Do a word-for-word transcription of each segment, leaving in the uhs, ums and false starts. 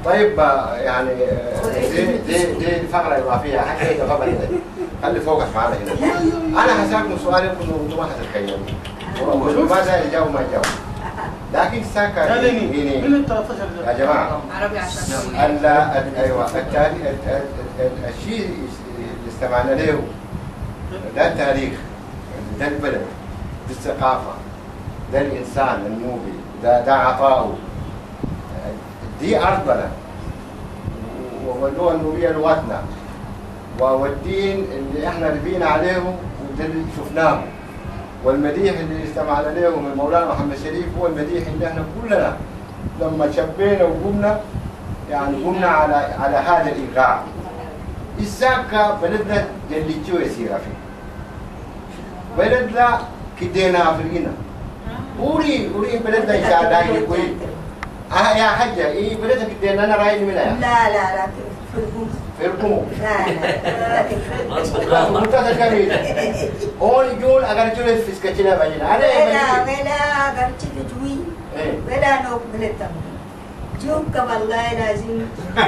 طيب يعني دي دي دي فقره اضافيه حاجه اضافيه خلي فوقك معانا هنا. انا هسالكم سؤال يمكن انتم ما هتتخيلوا ما زال يجاوب ما يجاوب لكن ساكا من يا جماعه عربي عشان ايوه الشيء اللي استمعنا له ده التاريخ، ده البلد، ده الثقافه، ده الانسان النوبي، ده ده عطاؤه، دي ارضنا واللغه النوبيه لغتنا والدين اللي احنا ربينا عليه وده اللي شفناه، والمديح اللي استمعنا له من مولانا محمد شريف هو المديح اللي احنا كلنا لما شبينا وقمنا يعني قمنا على على هذا الايقاع. الساكا بلدنا جليتشو يسير فيه. بلدنا كدينا افريقنا. اوري اوري بلدنا يشاداي كوي. اه يا حاجه ايه بلدك كدينا انا رايي منها. لا لا لا فرقمو. لا لا. ممتاز جميل. هون يقول اگر تقول في سكتنا بجنا. انا ولا ولا اگر تجوي. ولا نوك بلدنا. جوب كمال لا لازم.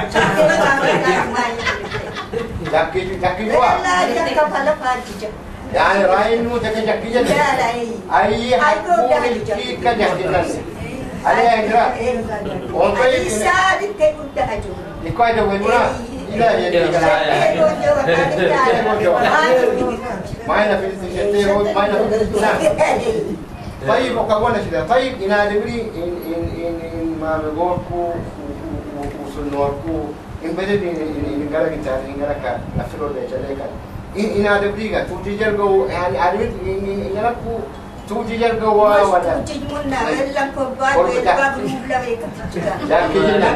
جاكي جاكي جوا. لا جاكي كفلا فاتجا. يعني راي انه تكجاكي جدا. لا لا اي. اي حكومة كي كجاكي ناس. عليها إجراء. أي سال تقول تهجم. يكوي ده وين مرا؟ إلا يدي ما هنا في الشتاء هو ما هنا في السنة. طيب وكونا كده طيب إن أدري إن إن إن إن ما بقولكوا وصلناكوا إن بدل إن إن إن قالك إنت إن قالك نفسه ده جالك إن إن أدري كا توجي جرجو يعني أدري إن إن إن قالكوا توجي جرجو ولا توجي منا ولا كوبا ولا بروبلا بيك لا كذا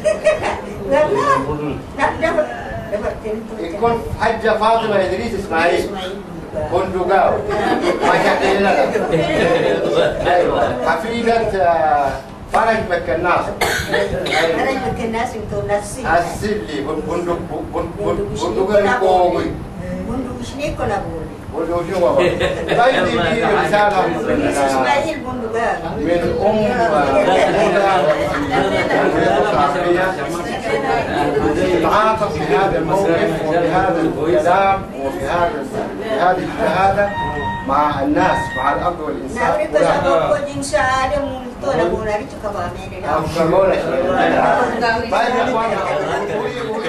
يكون حجة فاطمة إدريس إسماعيل بندقاو ما شاء الله أيوة حفيدة فرج مكناس فرج مكناس يمكن نفسي السلي بندق بندق الكومي بندق شنيك ولا بولي بندق شو هو طيب دي رسالة إسماعيل بندقاو من أم تعاطف في هذا الموقف وفي هذا الكلام وفي هذا هذه الشهادة مع الناس مع الأرض والإنسان. نعم بس أقول إن شاء الله ملتون أبونا ريتو كبامين. أفكرونا شيء. طيب يا أخوانا